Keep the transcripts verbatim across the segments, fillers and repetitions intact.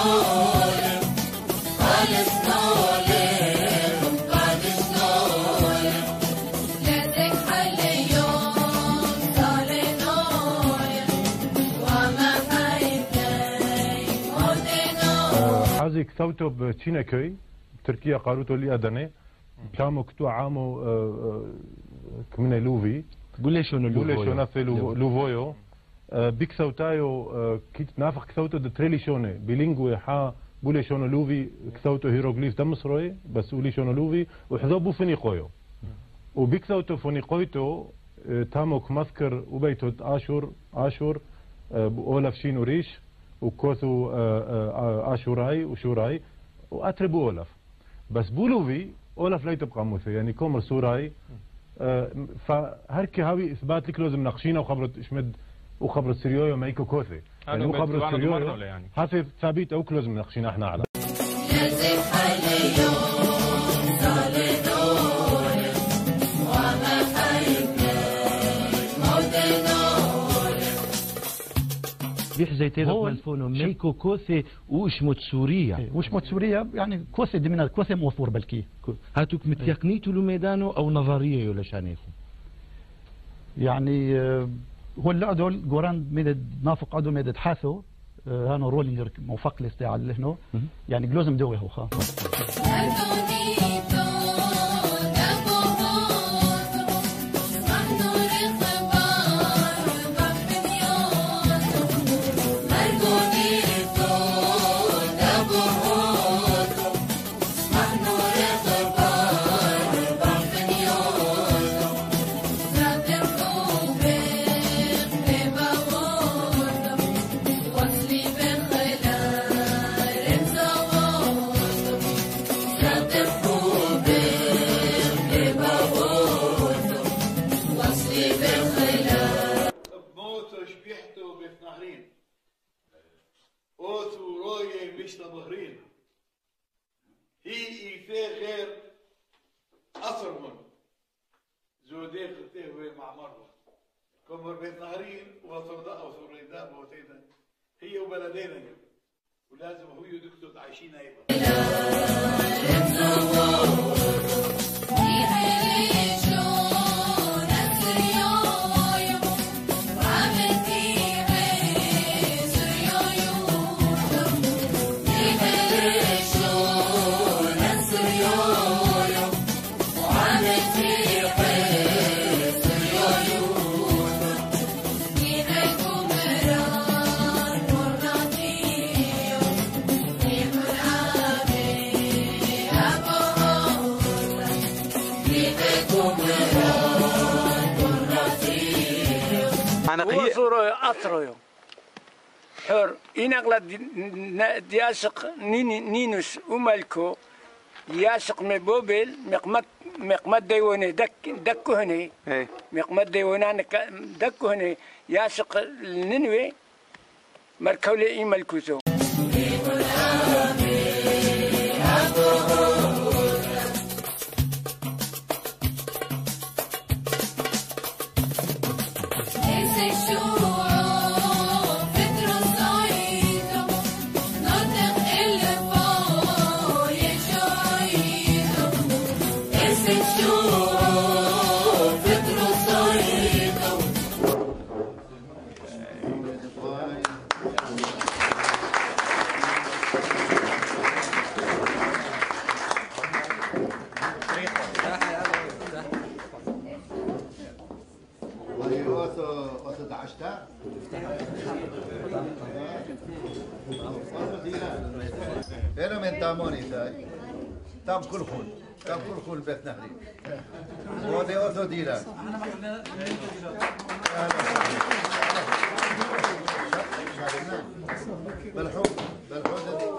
حازي كثوتو بتشينكوي تركيا قاروتو لي أدنى كامو كتو عامو كمنا لوفي بوليشونو لوفويو بوليشونو لوفويو بيكثوتايو كيت نافخ كثوتو دتريليشوني بيلينغوي حا بوليشونو لوفي كثوتو هيروغليف دمصروي بس وليشونو لوفي وحذو بوفني قويو وبيكثوتو فني قويتو تامو كمذكر وبيتو آشور آشور أولف شين وريش وكوثو آشوراي وشوراي وأتربو أولف بس بولوفي أولف لا تبقى موثي يعني كومر سوراي فهركي هاوي إثبات لك لازم نقشينا وخبرت إشمد وخبرت سريويو مايكو كوثي يعني وخبرت سريويو هذا ثابت أو لازم نقشينا إحنا على بيح زي تيدا ملفونو ميكو كوثي وشموت سوريا وشموت سوريا يعني كوثي دمنا كوثي موثور بالكي هاتوك متيقنيتو لميدانو او نظريه يولا شانيخو يعني هو اللي أدول جوران ميدد نافق أدول ميدد حاثو هانو رولينجر موفق لاستيعال لهنو يعني جلوزم دوي هو خا هي وبلدينا ولازم هو يدكتور عايشين ايضا وصورو أطرويو حر إنقل دياسق نينوس وملكو دياسق مبوبل مقمت مقمت ديواني دك دكو هني مقمت ديوانان دكو هني ياسق الننوي مركولي إي ملكوزو هنا من تاموني تاي تام كل خول تام كل خول بيت نهري ودي اوتو ديلا بالحب بالحب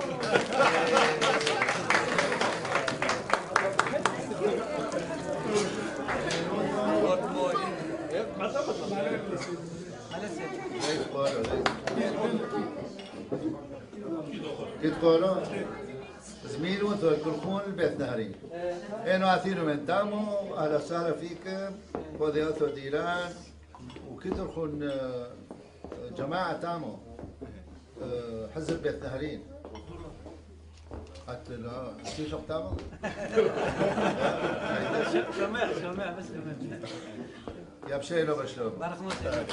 كتقولوا زميلو تركون البيت نهري انو اثيرو من تامو اهلا وسهلا فيكم ودياتو ديران وكترخون جماعه تامو حزب بيت نهرين حتى لا التيشيرت تاعك سامع سامع بس سامع يا بشيله بشرب بارك الله فيك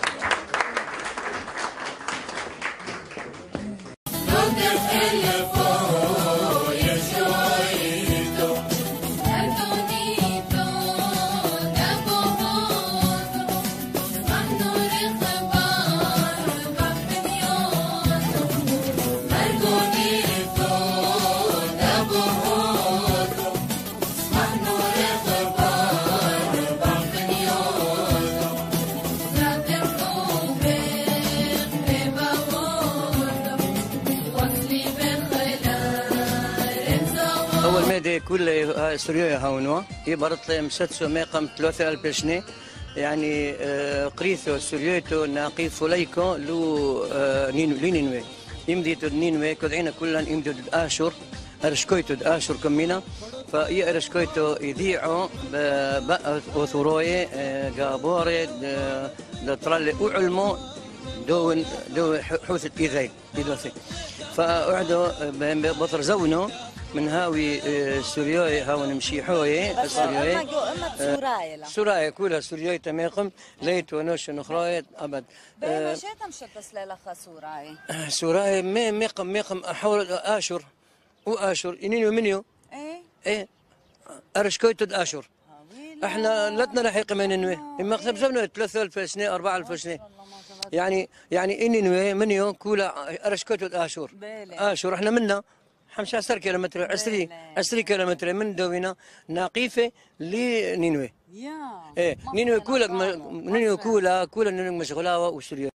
كل سوريا هونوا هي برط مسدسو ميقم ثلاثة ألف شني يعني قريثو سوريتو ناقي فليكو لو لينينوي يمدي نينوي كدعينا كلن يمدي اشهر ارشكويتو اشهر كمينا فهي ارشكويتو يذيعوا بقى وثروي قابوري لطرال اعلمو دون دو حوث ايذي ايذي فاعدوا بطر زونو من هاوي سورياي هاون مشيحوي السورياي سوراي سوراي كلها سورياي تماقم ليت ونوش نخرايت ابد بما شيتم شتس ليلة سوراي سوراي مي ميقم ميقم حول اشهر واشهر ينينو منيو ايه ايه ارشكويتو اشهر احنا لتنا لحق من ننوي اما خسب سبنا ثلاثة آلاف سنه أربعة آلاف سنه يعني يعني اني منيو كولا ارشكويتو اشهر اشهر احنا منا خمسة عشر كيلومتر عشرين عشرين كيلومتر من دوينا ناقيفه لنينوي ايه نينوي كولا نينوي كولا كولا نينوي مشغوله وسوريا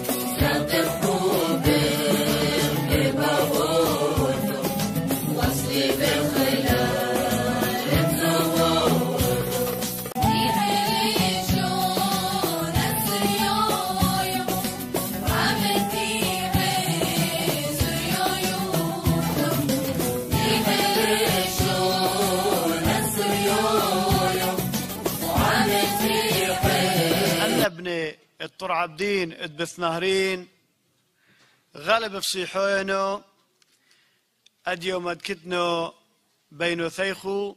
الطرعبدين ادبث نهرين غلب بصيحوينو اديو مدكتنو بينو ثيخو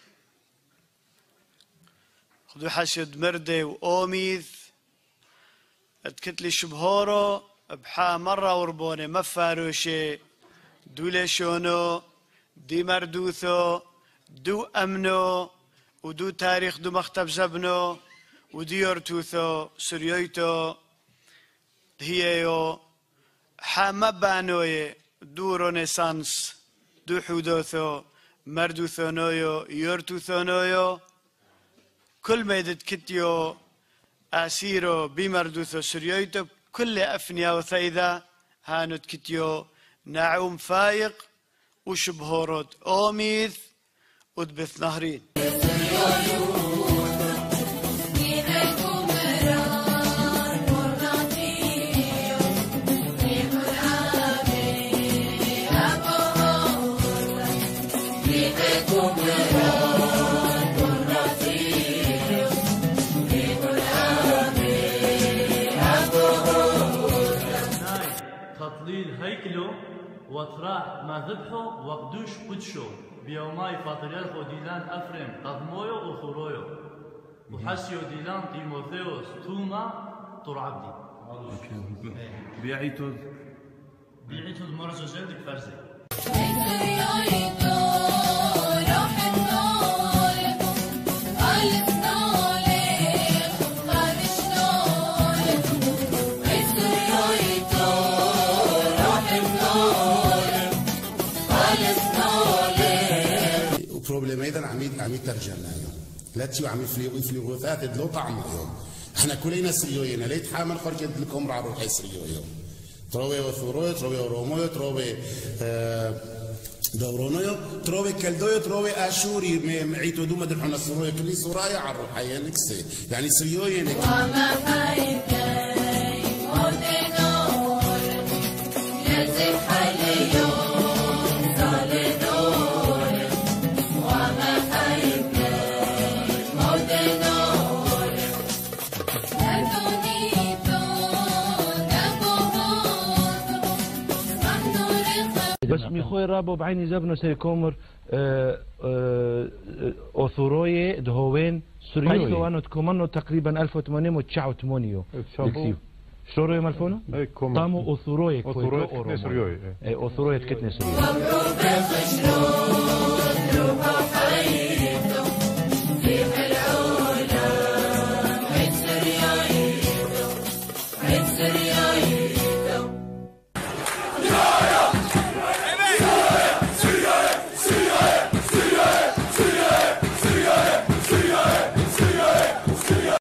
خدو حشد مردي واوميث ادكتلي شبهورو بحا مرة وربوني مفاروشي دولي شونو دي مردوثو دو امنو ودو تاريخ دو مختب زبنو وديورتوثو سوريويتو هيو حمبانوي دو رونيسانس دو حودوثو مردوثونويو يورتوثونويو كل ما يدد كتيو اسيرو بمردوثو سوريويتو كل افنيا وثيذا هانت كتيو نعوم فايق وشبهورود اوميث ودبث نهرين وطراح ما ذبحوا وقدوش قدشوا بيوماي فاطريرخو ديلان أفرم قضمويو وثرويو وحسيو ديلان تيموثيوس توما طرعبدي بيعيتو بيعيتو مرزو زيدك فرزي بروبليم ايضا عميد عميد ترجمنا لا تيو عميد فلي فلي غوثات دلو طعم يوم احنا كلنا سريوينا ليت حامل خرجت لكم رعرو حي سريويو تروي وثروي تروي رومويو تروي دورونيو تروي كلدويو تروي اشوري معيتو دوما درحنا سروي كل سرايا عرو حي نكسي يعني سريوينا بس ميخوي رابو بعيني زبنو سري كومر اوثوروي دهوين سوريوي حيث انو تكومنو تقريبا ألف وثمانمائة وتسعة وثمانين شورو مالفونو طامو اوثوروي اوثوروي كتني سوريوي اوثوروي كتني سوريوي